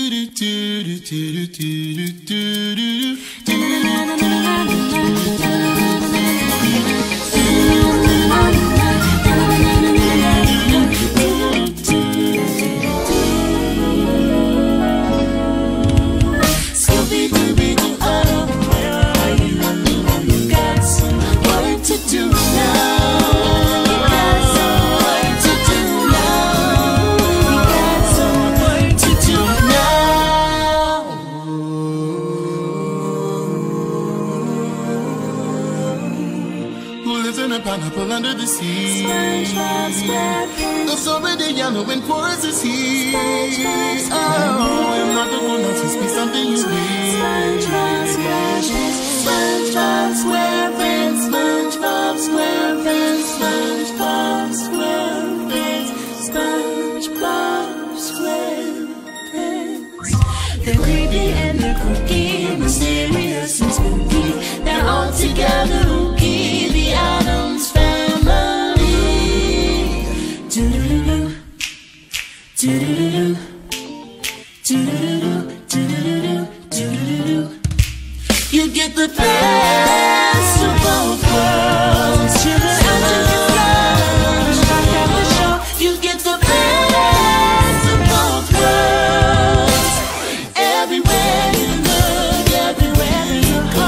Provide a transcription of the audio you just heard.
Pineapple under the sea. There's already yellow and porous as he. Oh, I'm not the one else. Must be something you need. SpongeBob SquarePants, SpongeBob SquarePants, SpongeBob SquarePants, SpongeBob SquarePants. They're creepy and they're kooky, mysterious and spooky. They're all together ooky. The Addams Family. Do-do-do-do, do-do-do-do, do-do-do-do, do-do-do-do, do-do-do-do. You get the best of both worlds. Children and lunch, back at the show. You get the best of both worlds. Everywhere you look, everywhere you go.